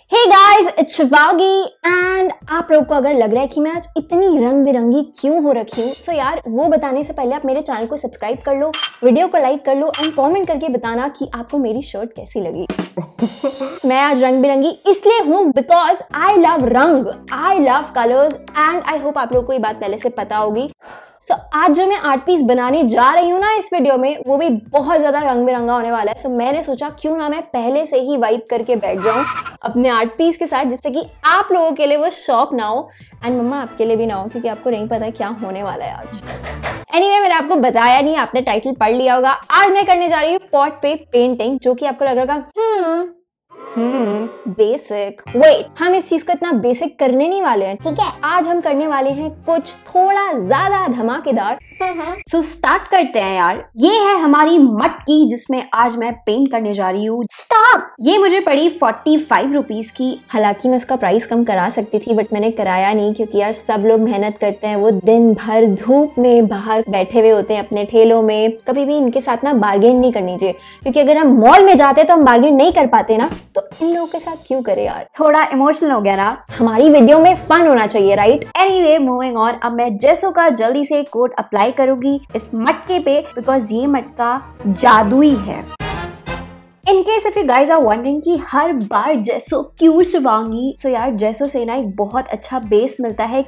Hey guys, it's Shivangi and आप लोगों को अगर लग रहा है कि मैं आज इतनी रंग बिरंगी क्यों हो रखी हूँ, सो यार वो बताने से पहले आप मेरे चैनल को सब्सक्राइब कर लो, वीडियो को लाइक कर लो एंड कमेंट करके बताना कि आपको मेरी शर्ट कैसी लगी। मैं आज रंग बिरंगी इसलिए हूँ because I love rang, I love colours and I hope आप लोगों को ये बात पहले से पता होगी। तो आज जो मैं आर्ट पीस बनाने जा रही हूँ ना इस वीडियो में, वो भी बहुत ज्यादा रंग बिरंगा होने वाला है। सो मैंने सोचा क्यों ना मैं पहले से ही वाइब करके बैठ जाऊं अपने आर्ट पीस के साथ, जिससे कि आप लोगों के लिए वो शॉक ना हो एंड मम्मा आपके लिए भी ना हो, क्योंकि आपको नहीं पता क्या होने वाला है आज। एनीवे, मैंने आपको बताया नहीं, आपने टाइटल पढ़ लिया होगा। आज मैं करने जा रही हूँ पॉट पे पेंटिंग, जो कि आपको लग रहा होगा बेसिक। वेट, हम इस चीज को इतना बेसिक करने नहीं वाले हैं, ठीक है। आज हम करने वाले हैं कुछ थोड़ा ज्यादा धमाकेदार। सो स्टार्ट करते हैं यार। ये है हमारी मटकी जिसमें आज मैं पेंट करने जा रही हूँ। स्टॉप! ये मुझे पड़ी 45 रुपीज की। हालांकि मैं उसका प्राइस कम करा सकती थी बट मैंने कराया नहीं, क्योंकि यार सब लोग मेहनत करते हैं, वो दिन भर धूप में बाहर बैठे हुए होते हैं अपने ठेलों में। कभी भी इनके साथ ना बार्गेन नहीं करनी चाहिए, क्योंकि अगर हम मॉल में जाते तो हम बार्गेन नहीं कर पाते ना, तो इन लोगों के साथ क्यों करे यार। थोड़ा इमोशनल हो गया ना, हमारी वीडियो में फन होना चाहिए, राइट। Anyway, moving on. अब मैं जेसो का जल्दी से कोट अप्लाई करूंगी इस मटके पे, बिकॉज ये मटका जादुई है। In case if you guys are wondering कि हर बार जेसो क्यों शिवांगी, सो यार जेसो से ना एक बहुत अच्छा बेस मिलता है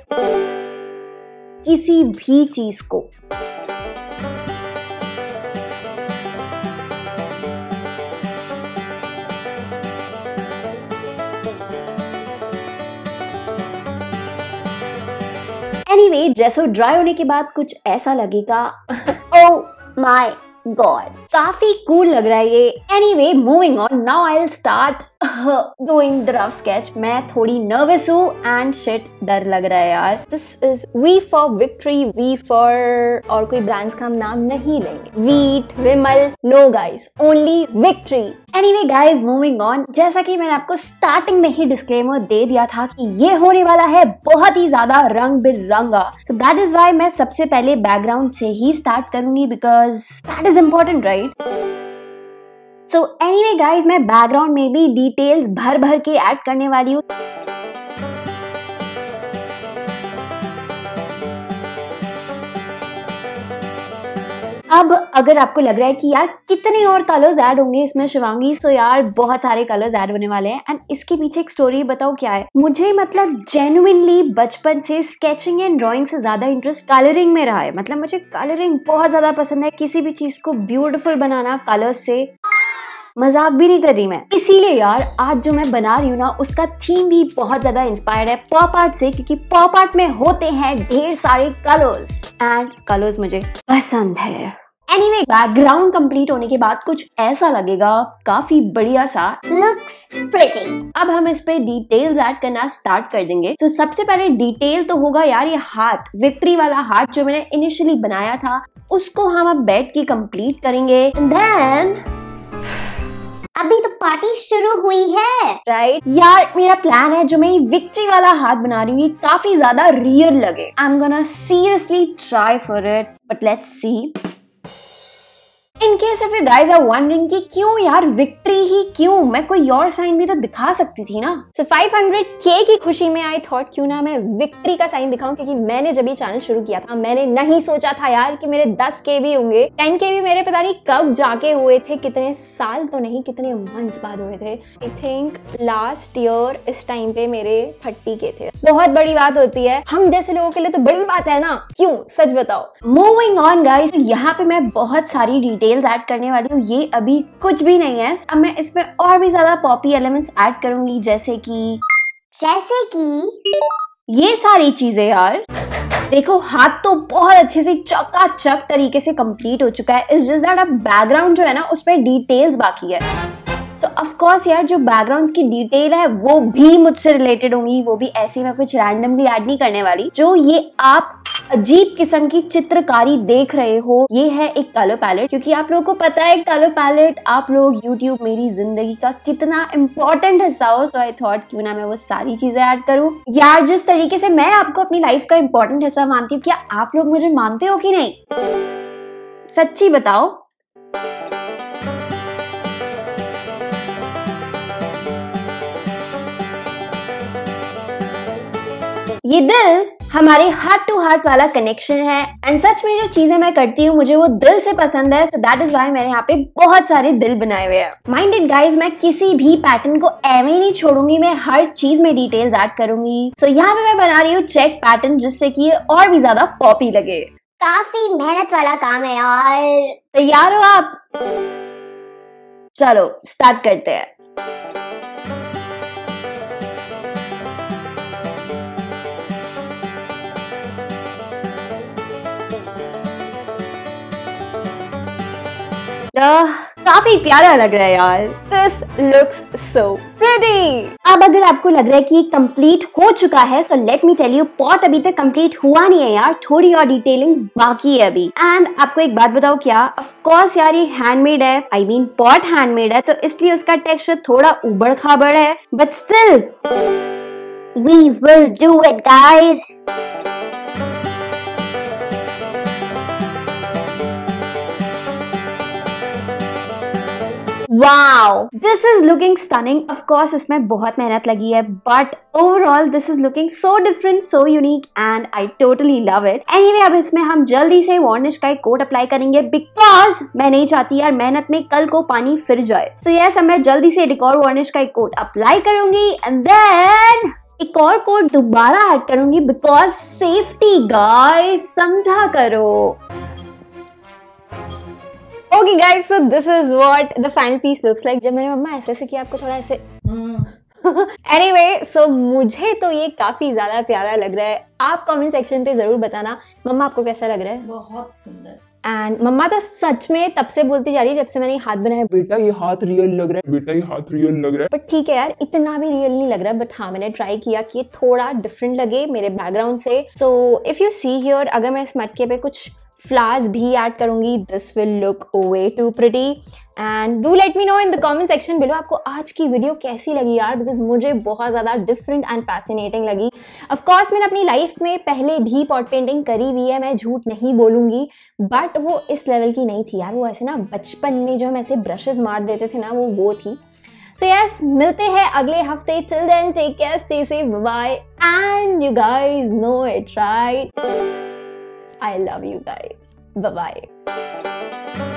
किसी भी चीज को। एनीवे, जेसो ड्राई होने के बाद कुछ ऐसा लगेगा। ओह माय गॉड, काफी कूल लग रहा है ये। Anyway, moving on. Now I will start doing the rough sketch. मैं थोड़ी नर्वस हूँ एंड शिट, डर लग रहा है यार। This is V for victory, V for, और कोई ब्रांड्स का हम नाम नहीं लेंगे। Veet, Vimal, no guys, only victory. Anyway guys, moving on. जैसा कि मैंने आपको स्टार्टिंग में ही डिस्क्लेमर दे दिया था कि ये होने वाला है बहुत ही ज्यादा रंग बिरंगा, तो दैट इज वाई मैं सबसे पहले बैकग्राउंड से ही स्टार्ट करूंगी, because that is important, right. So anyway guys, मैं बैकग्राउंड में भी डिटेल्स भर भर के ऐड करने वाली हूँ। अब अगर आपको लग रहा है कि यार कितने और कलर्स ऐड होंगे इसमें शिवांगी, तो यार बहुत सारे कलर्स ऐड होने वाले हैं। एंड इसके पीछे एक स्टोरी बताओ क्या है। मुझे मतलब जेन्युइनली बचपन से स्केचिंग एंड ड्राइंग से ज्यादा इंटरेस्ट कलरिंग में रहा है। मतलब मुझे कलरिंग बहुत ज्यादा पसंद है, किसी भी चीज को ब्यूटीफुल बनाना कलर्स से। मजाक भी नहीं कर रही मैं। इसीलिए यार आज जो मैं बना रही हूँ ना, उसका थीम भी बहुत ज्यादा इंस्पायर्ड है पॉप आर्ट से, क्योंकि पॉप आर्ट में होते हैं ढेर सारे कलर्स एंड कलर्स मुझे पसंद है। एनीवे, बैकग्राउंड कंप्लीट होने के बाद कुछ ऐसा लगेगा, काफी बढ़िया सा, लुक्स प्रिटी। अब हम इस पे डिटेल्स ऐड करना स्टार्ट कर देंगे। तो सबसे पहले डिटेल तो होगा यार ये हाथ, विक्ट्री वाला हाथ जो मैंने इनिशियली बनाया था, उसको हम अब बैठ के कंप्लीट करेंगे। एंड देन अभी तो पार्टी शुरू हुई है, राइट। यार मेरा प्लान है जो मैं विक्ट्री वाला हाथ बना रही हूँ, ये काफी ज्यादा रियल लगे। I am gonna seriously try for it, but let's see. In case if you guys are wondering कि क्यों यार विक्ट्री ही क्यों, मैं कोई और साइन भी तो दिखा सकती थी ना। So 500K की खुशी में आई थॉट क्यों ना मैं विक्ट्री का साइन दिखाऊं, क्योंकि मैंने जब ये चैनल शुरू किया था मैंने नहीं सोचा था यार कि मेरे 10K भी होंगे। 10K भी मेरे पता नहीं कब जाके हुए थे, कितने साल तो नहीं, कितने मंथ्स बाद हुए थे। आई थिंक लास्ट ईयर इस टाइम पे मेरे 30K थे। बहुत बड़ी बात होती है, हम जैसे लोगों के लिए तो बड़ी बात है ना, क्यों, सच बताओ। मूविंग ऑन गाइस, यहाँ पे मैं बहुत सारी डिटेल्स ऐड करने वाली हूँ। ये अभी कुछ भी नहीं है। अब मैं इसमें और भी ज्यादा पॉपी एलिमेंट्स ऐड करूंगी, जैसे कि ये सारी चीजें। यार देखो, हाथ तो बहुत अच्छे से चकाचक तरीके से कंप्लीट हो चुका है। इट्स जस्ट दैट अब बैकग्राउंड जो है ना, उसमें डिटेल्स बाकी है। तो ऑफ कोर्स यार जो बैकग्राउंड की डिटेल है वो भी मुझसे रिलेटेड होंगी, वो भी ऐसी मैं कुछ रैंडमली ऐड नहीं करने वाली। जो ये आप अजीब किस्म की चित्रकारी देख रहे हो, ये है एक कलर पैलेट, क्योंकि आप लोगों को पता है कलर पैलेट, आप लोग यूट्यूब मेरी जिंदगी का कितना इम्पोर्टेंट हिस्सा हो। सो आई थॉट क्यों ना मैं वो सारी चीजें ऐड करूं। यार जिस तरीके से मैं आपको अपनी लाइफ का इम्पोर्टेंट हिस्सा मानती हूँ, क्या आप लोग मुझे मानते हो कि नहीं, सच्ची बताओ। ये दिल हमारे हार्ट टू हार्ट वाला कनेक्शन है एंड सच में जो चीजें मैं करती हूँ मुझे वो दिल से पसंद है, सो दैट इज व्हाई मैंने यहाँ पे बहुत सारे दिल बनाए हुए हैं। माइंडेड गाइज, मैं किसी भी पैटर्न को एवे ही नहीं छोड़ूंगी, मैं हर चीज में डिटेल्स ऐड करूंगी। सो यहाँ पे मैं बना रही हूँ चेक पैटर्न, जिससे कि ये और भी ज्यादा पॉपी लगे। काफी मेहनत वाला काम है यार। तैयार हो आप? चलो स्टार्ट करते हैं। काफी प्यारा लग रहा है यार। This looks so pretty। अब अगर आपको लग रहा है कि ये कंप्लीट हो चुका है, so let me tell you, pot अभी तक कंप्लीट हुआ नहीं है यार, थोड़ी और डिटेलिंग्स बाकी है अभी। एंड आपको एक बात बताओ क्या, ऑफ कोर्स यार ये हैंडमेड है, आई मीन पॉट हैंडमेड है, तो इसलिए उसका टेक्सचर थोड़ा उबड़ खाबड़ है, but still We will do it, guys। Wow, this is looking stunning. Of course इसमें बहुत मेहनत लगी है, but overall this is looking so different, so unique and I totally love it. Anyway, अब इसमें हम जल्दी से वार्निश का एक कोट अप्लाई करेंगे, बिकॉज मैं नहीं चाहती यार मेहनत में कल को पानी फिर जाए। सो यस, मैं जल्दी से एक और वार्निश का एक कोट अप्लाई करूंगी एंड देन एक और कोट दोबारा ऐड करूंगी, बिकॉज सेफ्टी गाइस, समझा करो। Okay guys, so this is what the fan piece looks like। जब मैंने मम्मा ऐसे किया, आपको थोड़ा ऐसे anyway, so मुझे तो ये काफी ज्यादा प्यारा लग रहा है। आप कमेंट सेक्शन पे जरूर बताना मम्मा आपको कैसा लग रहा है। बहुत सुंदर। एंड मम्मा तो सच में तब से बोलती जा रही है जब से मैंने हाथ बनाया, बेटा ये हाथ रियल लग रहा है, बेटा ये हाथ रियल लग रहा है। बट ठीक है यार, इतना भी रियल नहीं लग रहा, बट हाँ मैंने ट्राई किया कि थोड़ा डिफरेंट लगे मेरे बैकग्राउंड से। So if you see here, अगर मैं इस मटके पे कुछ फ्लावर्स भी ऐड करूंगी, this will look way too pretty. And do let me know in the comment section below आपको आज की वीडियो कैसी लगी यार, बिकॉज मुझे बहुत ज़्यादा डिफरेंट एंड फैसिनेटिंग लगी। ऑफ कोर्स मैंने अपनी लाइफ में पहले भी पॉट पेंटिंग करी हुई है, मैं झूठ नहीं बोलूँगी, बट वो इस लेवल की नहीं थी यार। वो ऐसे ना बचपन में जो हम ऐसे ब्रशेस मार देते थे ना, वो थी। So yes, मिलते हैं अगले हफ्ते। Till then, take care, stay safe, bye-bye, and you guys know it, right? I love you guys. Bye-bye.